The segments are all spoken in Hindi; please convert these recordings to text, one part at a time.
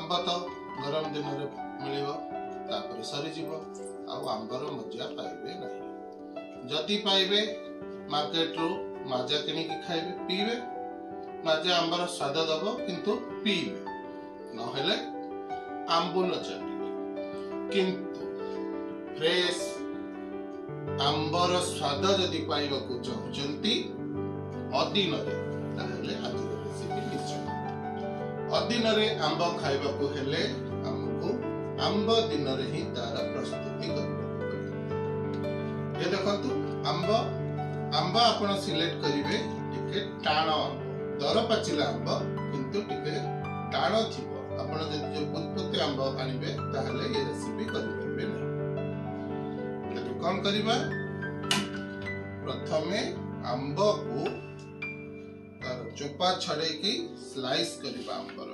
आंब तो गरम दिन में मिलिबो तापर सरी जीवो आउ आंबर मजा पाइबे नहीं। जदि पाइबे मार्केट रू माजा किनिकी खाइबे पीबे माजा आंबर स्वाद दबो किंतु पीबे नहेले आंबुल चाटिबे। किंतु फ्रेश आंबर स्वाद जदि पाइबाकू चाहुचंती अदिन रे ताहेले आज रेसिपी निश्चय। अदिन रे आंब खाइबाकू हेले हमकू आंब दिन रे ही तार प्रस्तुति करबाकू पड़े। ये देखंतु आंब आंब आपण सिलेक्ट करिवे टिके टाण आंब दर पाचिला आंब किंतु टिके टाण थिबो। आपण जदि जो पुतपुते आंब आनिबे ताहेले ये रेसिपी करि परिबे नै। तबे कोन करिबा प्रथमे आंब को तार चोपा छड़े की स्लाइस करिबा आंबर।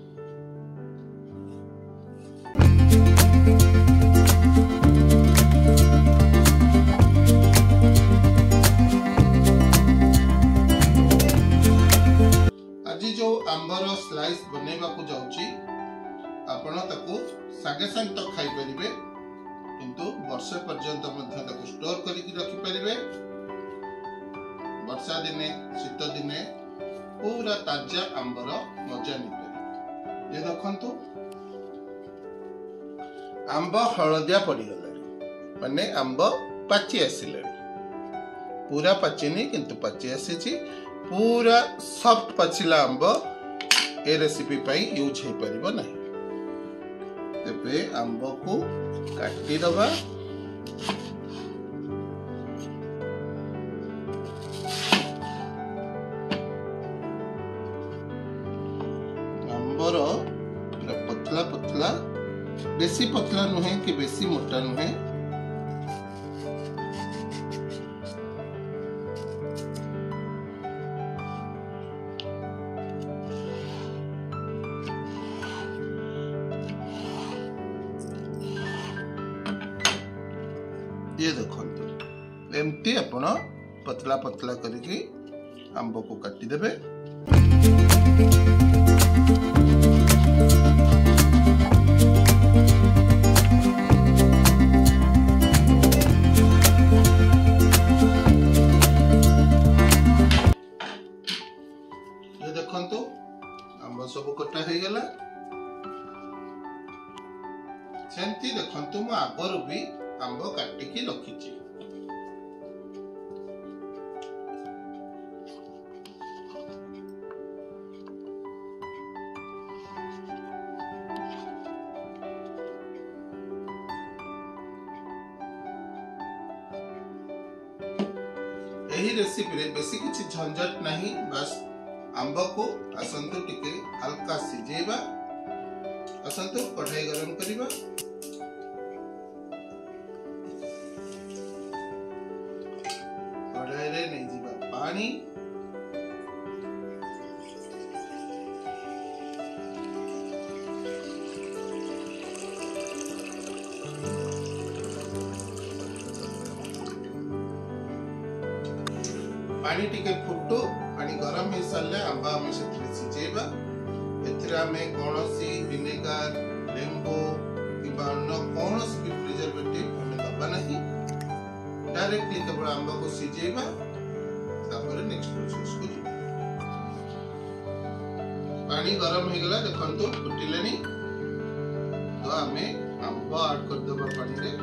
आज जो आंबर स्लाइस बनेबा को जाउची आपण ताको सागे संग तो खाई परिबे किंतु वर्षे पर्यंत मध्य ताको स्टोर करिक रखि परिबे। वर्षा दिने शीत दिने पूरा ताजा आंबर मजा नि परिबे। ये देखंतु आंब हळदिया पड़ी गलानी माने आंब पाची आसिलानी। पूरा पाचिनी किंतु पाची आसीची पूरा सॉफ्ट पाचिला आंब ए रेसिपी पाई यूज हे परिबो नाही। तेबे आंब को काटी दबा आंबर पूरा पतला पतला बेसी पतला नुहे कि बेसी मोटा नुहे ये देखंतु एमती आपण पतला पतला करके आंब को काटी देबे। ये देखंतु आंब सब कटा हे गेला। सेंती देखंतु म आगर भी आंब काटिकी रखिछि। एही रेसिपी रे बेसी किछि झंझट नहीं। बस आंब को आसंतु टिके हल्का सिजेबा आसंतु कढ़ाई गरम करिबा कढ़ाई रे नहीं जीवा पानी पानी टिके फुटू पानी गरम हो सारे आंबा आम से सिझेबा। एथिरा में कौनसी विनेगर लेंबू किबा अन्य कौनसी भी प्रिजर्वेटिव हमें दबा नहीं। डायरेक्टली केवल आंबा को सिझेबा तापर नेक्स्ट प्रोसेस को जीवा। पानी गरम हो गला देखंतु फुटिलेनी तो आमे आंबा ऐड कर देबा पानी रे।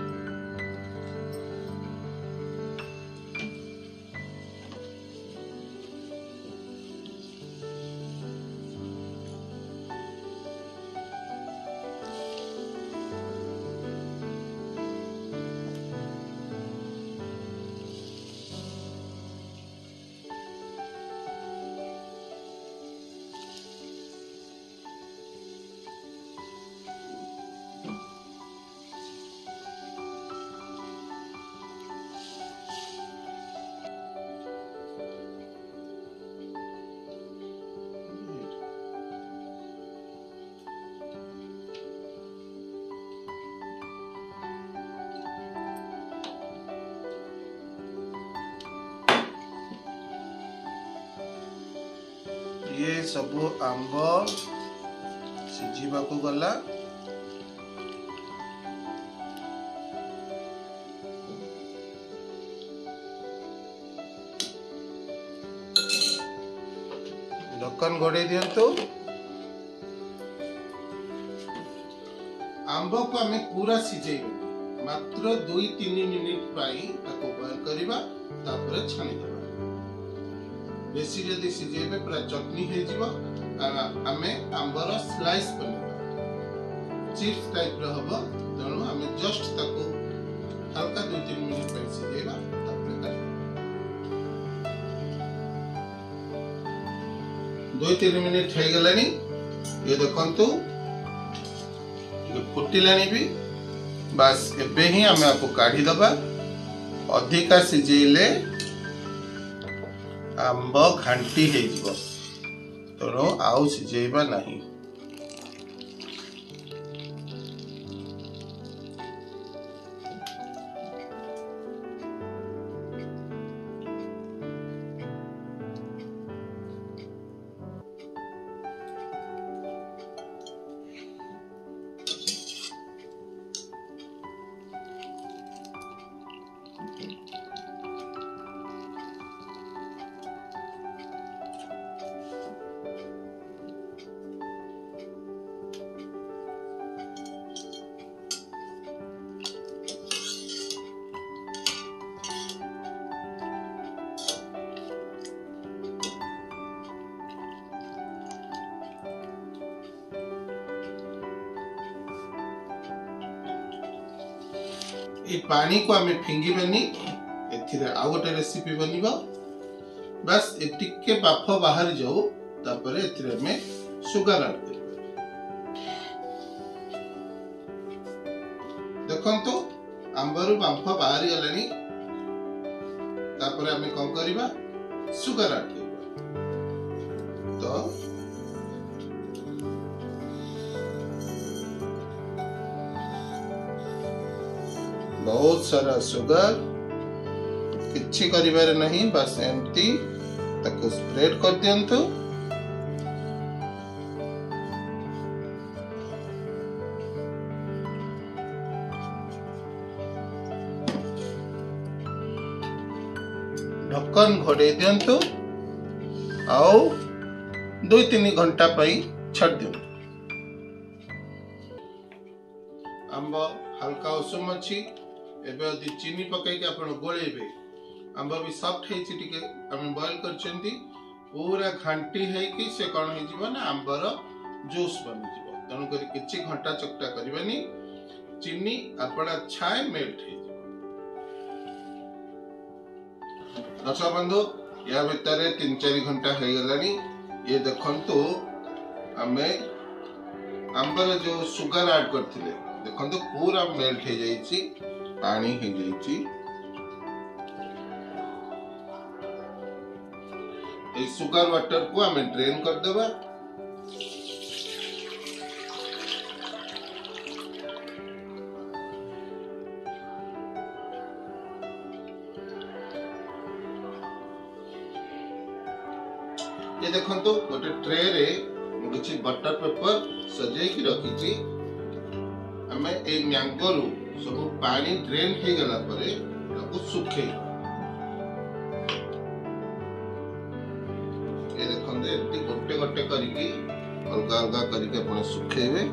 ये सब आंब सिझिबाकू गला। ढक्कन घोड़े दियंतु। आंब को आमे पूरा सिझेइबे, मात्र 2-3 मिनिट पाई ताको बॉयल करिबा, तापर छानी देबा। बेसी जदी सिझेइबे पूरा चटनी हे जिवो। आमे आंबर स्लाइस बनेबा, चिप्स टाइप रो हबो। तणु आमे जस्ट ताको हल्का 2-3 मिनिट पाई सिझेइबा, तापर काटिबा। 2-3 मिनिट हे गलानी। ये देखंतु फुटिलानी भी। बस एबे ही आमे आपको काढ़ी दबा। अधिका सिझेइले आंब घांटी हे जिवो, तणु आउ सिझेइबा नाही। ये पानी को आमे फिंगिबेनी। एथिरे आ गोटे रेसिपी बनिबा। बस ए टिके बाफ बाहर जाऊ, तापरे एथिरे में सुगर ऐड करबा। देखंतु आंबरु बाफ बाहर गलानी। तापरे आमे कोन करिबा, सुगर ऐड करबा। तो बहुत सारा सुगर, किछि करिबार नहीं, बस एमती ताको स्प्रेड कर दियंतु। ढक्कन घोड़े दियंतु। आउ 2-3 घंटा पाई छाड़ दियंतु। आंब हल्का उषुम अछि। एबे यदि चीनी पकाई के आपण गोळेबे, आंब भी सॉफ्ट हेछि। टिके हम बॉयल करछंती, पूरा घांटी है कि से कोन हे जिवो ना आंबर जूस बनि जिवो। तनु करी किछि घंटा चकटा करबेनी। चीनी आपणा छाय मेल्ट हे जिवो। दर्शक बंधु, या भितरे 3-4 घंटा हे गलानी। ये देखंतु आमे आंबर जो सुगर ऐड करथिले, देखंतु पूरा मेल्ट हे जाईछि, पानी हे जाईछि। ए सुगर वाटर को हमें ड्रेन कर देबा। ये देखंतु गोटे ट्रे रे किछि बटर पेपर सजाई की रखिछि। हमें ए मैंगो रु सब पानी ड्रेन हे गला परे ताको सुखे। ये देखंदे एटी गोटे गोटे करिकी अलगा अलगा करिके अपन सुखेबे।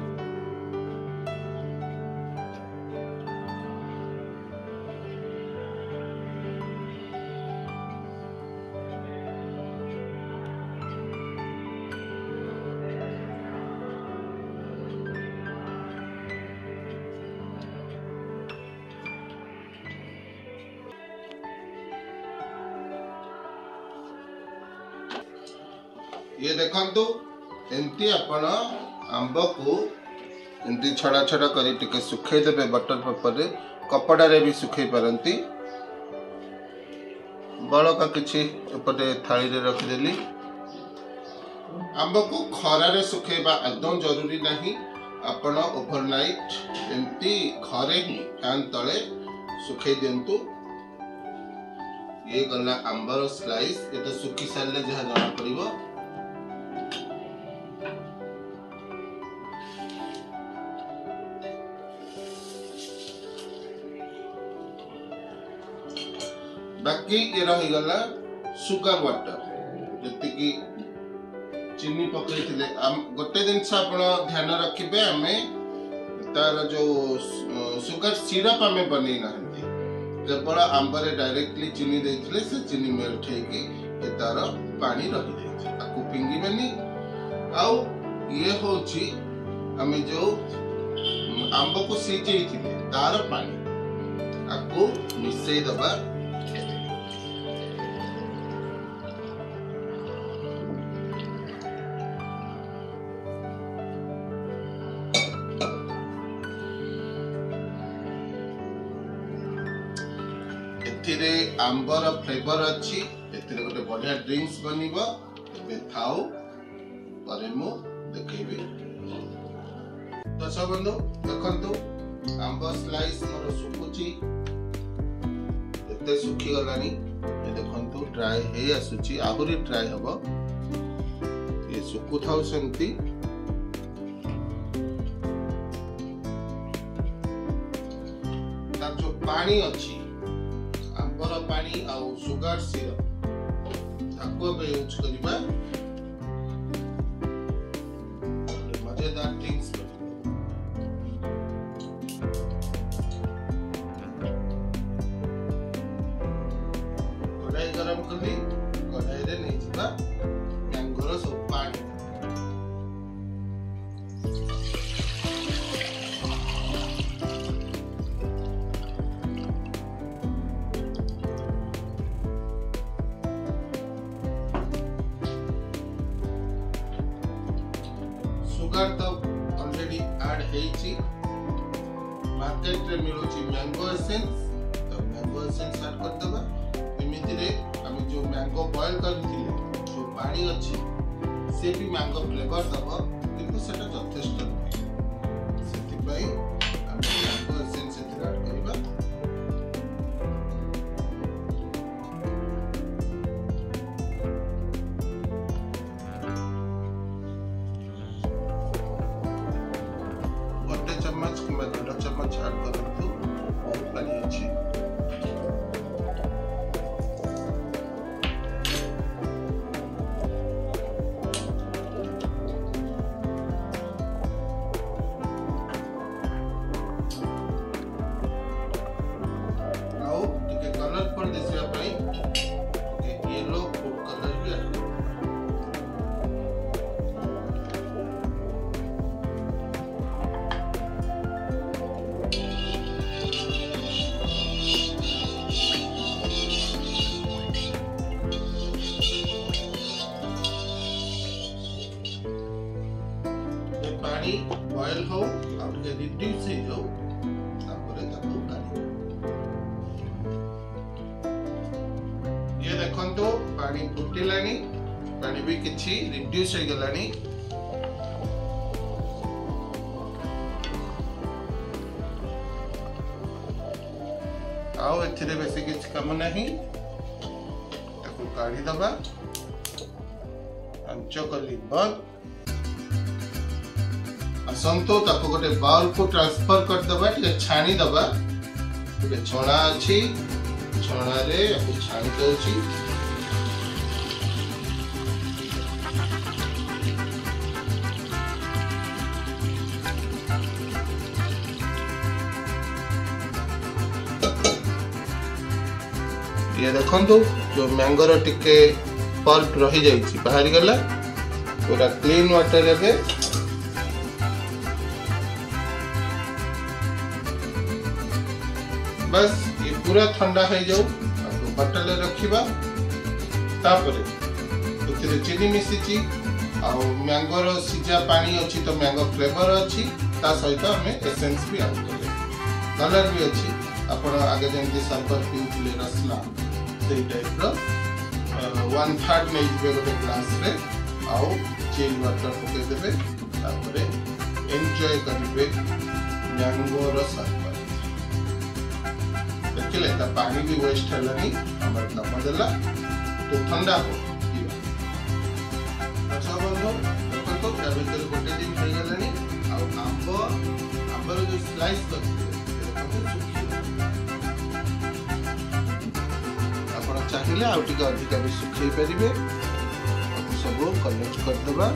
ये देखंतु एंती आपण आंब को एंती छड़ा छड़ा करी टिके सुखै देबे बटर पेपर रे। कपड़ा रे भी सुखै परंती। बळका किछि एपटे थाली रे रख देली। आंब को खरा रे सुखैबा एकदम जरूरी नहीं। आपण ओवरनाइट एंती घरे ही फैन तळे सुखै दियंतु। ये गला आंबर स्लाइस। ये तो सुखी साले जहा जाना पड़िबो। बाकी ये रही गला सुगर वाटर जति की चीनी पकई गोटे दिन ध्यान रखिए आम तार जो सुगर सिरप आम बन ना केवल आंबर डायरेक्टली चीनी देते से चीनी मेल्ट होगी तार पानी रही जाए फिंगिबेनी आउ ये होची आम जो आंब को सीझे तार पानी आपको मिसई दबा एथिरे आंबर फ्लेवर अच्छी एथिरे गोटे बढ़िया ड्रिंक्स बनिबो एबे थाउ परे मु देखेबे। दर्शक बंधु देखंतु आंब स्लाइस मोर सुकुची एते सुखी गलानी ए देखंतु ड्राई हे आसुची आहुरी ड्राई हबो ये सुकु थाउ सेंती तार जो पानी अछि आंबर पानी आ सुगर सिरप ताको बे यूज करिबा मजेदार ड्रिंक्स कढ़ाई गरम करी कढ़ाई रे नहीं जिबा मैंगोर सब पानी सुगर तो ऑलरेडी ऐड हेची मार्केट रे मिलुची मैंगो एसेंस तो मैंगो एसेंस ऐड कर दबा एमिति रे हम जो मैंगो बॉयल करथिले जो पानी अछि से भी मैंगो फ्लेवर दबा किंतु सेटा जथेष्ट नहीं सेति पई हम मैंगो एसेंस ऐड करिबा चम्मच कि 2 चम्मच ऐड करंतु बहुत पानी अछि आउ टिके कलरफुल दिसया पई येलो फूड कलर भी ऐड पानी बॉयल हो और के रिड्यूस हो जाओ तापर ताको काढी ये देखंतो पानी फुटिलानी पानी भी किछि रिड्यूस हो गलानी आउ एथिरे बेसी किछि काम नाही ताको काढी दबा अंचो कली बंद असंतो ताको गोटे बाउल को ट्रांसफर कर दबा टिके छाणी दबा टिके छणा अछि छणा रे आपु छाणी दउची ये देखंतु जो मैंगो रो टिके पल्प रही जाईची बाहर गला पूरा क्लीन वाटर रे बस ये पूरा ठंडा हो जाऊ आपको बटल रखिबा तापरे उतरे चीनी मिसिची आ मैंगो रो सिजा पानी अछि तो मैंगो फ्लेवर अछि ता सहित हमें एसेंस भी ऐड करे कलर भी अछि आपण आगे जेंति सर्वर पिउले रसना सेई टाइप रो 1/3 नै दिबे गोटे ग्लास रे आउ चिल वाटर पके देबे तापरे एन्जॉय करिवे मैंगो रो सर्वर देखिले ता पानी भी वेस्ट हलानी हमर काम देला तो ठंडा हो अच्छा बंधु देखो तो या भीतर गोटे दिन हो गलानी आ आंबर जो स्लाइस करते चाहिए आउ टिके अधिक भी सुखई परिबे सब कलेक्ट कर देबा।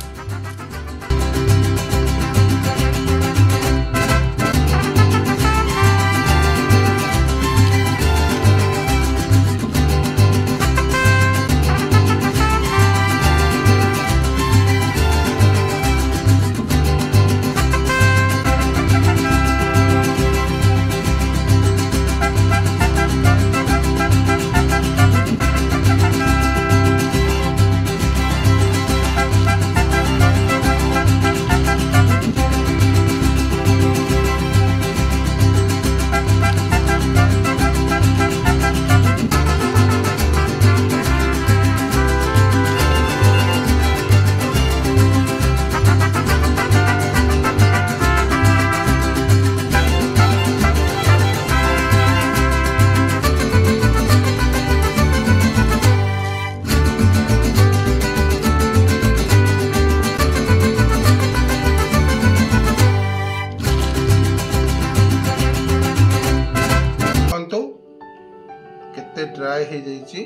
ड्राई हो जाइए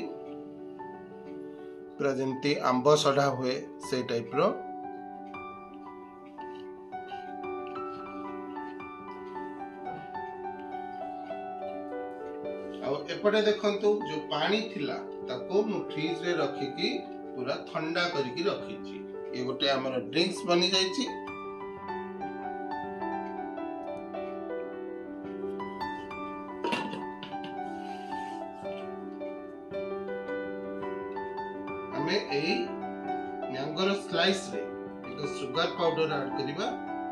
पूरा जमती आंब सढ़ा हुए से टाइप रो एपटे देखंतु जो पानी थिला ताको मु फ्रिज रे रखी की पूरा ठंडा करके रखी छी। ये गोटे हमर ड्रिंक्स बनी जाई छी। हमें ए मैंगो स्लाइस रे एक सुगर पाउडर ऐड करिबा।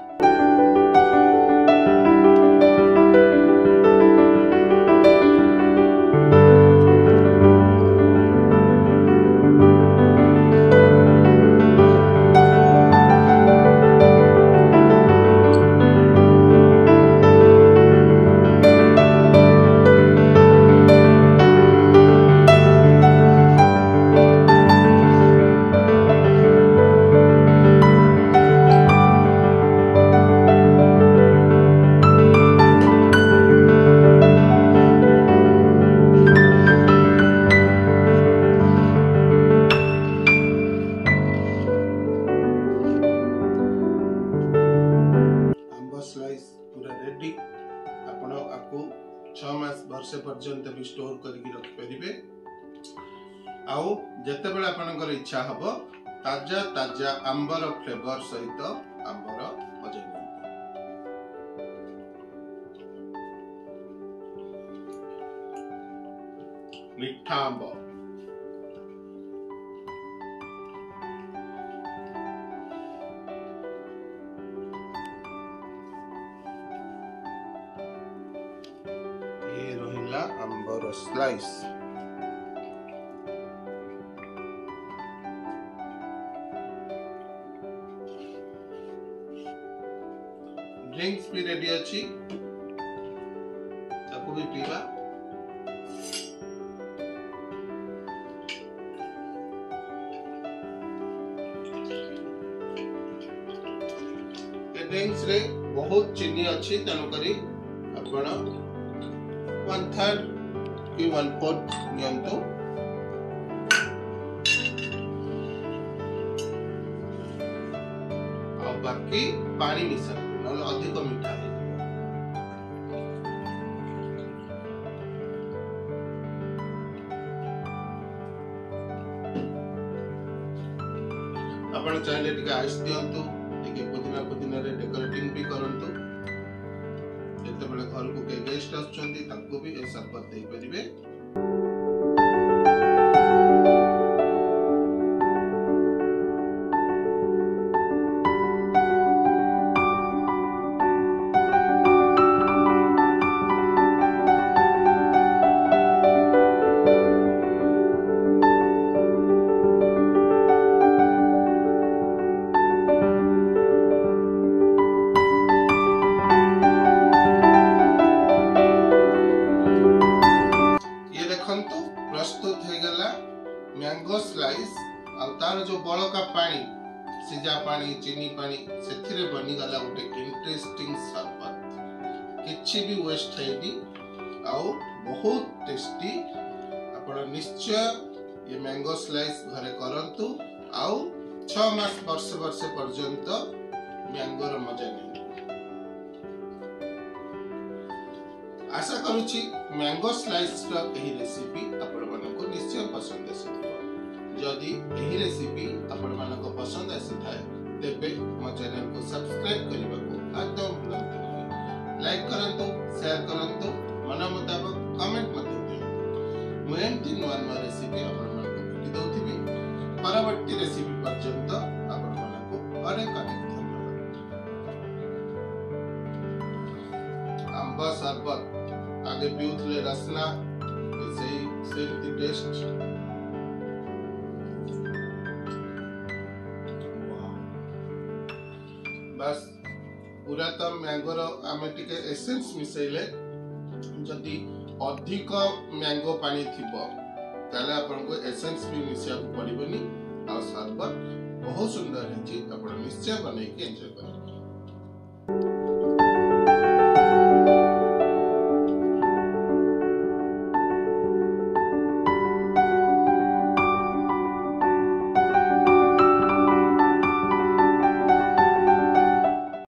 आपण आपको 6 मास वर्ष पर्यंत भी स्टोर करके रखि परिबे। आउ जते बेला आपनकर इच्छा हबो ताजा ताजा आंबर फ्लेवर सहित आंबर मजा मीठा आंब आंबर स्लाइस। ड्रिंक्स भी रेडी अच्छी ताको भी पीवा। ड्रिंक्स रे बहुत चीनी अच्छी तेणु करी आपण 1/3 कि 1/4 नियंतु। और बाकी पानी मिसा नले अधिक मीठा है। आपण चाहे टिके आइस दियंतु टिके पुदीना रे डेकोरेटिंग भी करंतु। जेतेबेले घर को के गेस्ट आछंती ताको भी ए सरबत दे परिबे। प्रस्तुत हो गला मैंगो स्लाइस आ तार जो बळका पानी सिजा पानी चीनी पानी सेथिरे बनी गला गोटे इंटरेस्टिंग सरबत। किछि भी वेस्ट हैनी आ बहुत टेस्टी। आपण आपण निश्चय ये मैंगो स्लाइस घरे करंतु आउ 6 मास वर्ष पर्यंत मैंगोर मजा नहीं। आशा करुछि मैंगो स्लाइस रो एही रेसिपी आपण मानको निश्चय पसंद आसीथिबो। जदि एही रेसिपी आपण मानको पसंद आसीथाय तेबे मो चैनल को सब्सक्राइब करबा को आदम भूलंतु नहीं। लाइक करंतु, शेयर करंतु, मन मुताबिक कमेंट मत दियंतु। मु एमती नुआ नुआ रेसिपी आपण मानको भेटि दउथिबी। परवर्ती रेसिपी पर्यंत आपण मानको अनेक धन्यवाद। आंब शरबत आगे पिउथले रसना सेम टेस्ट। बस पूरा तो मैंगो आमे टिके एसेंस मिसैले जदि अधिक मैंगो पानी थिबो ताले आपन को एसेंस भी मिसिया पड़िबनी आ शरबत बहुत सुंदर है। जी आपण निश्चय बनै के एंजॉय करिए।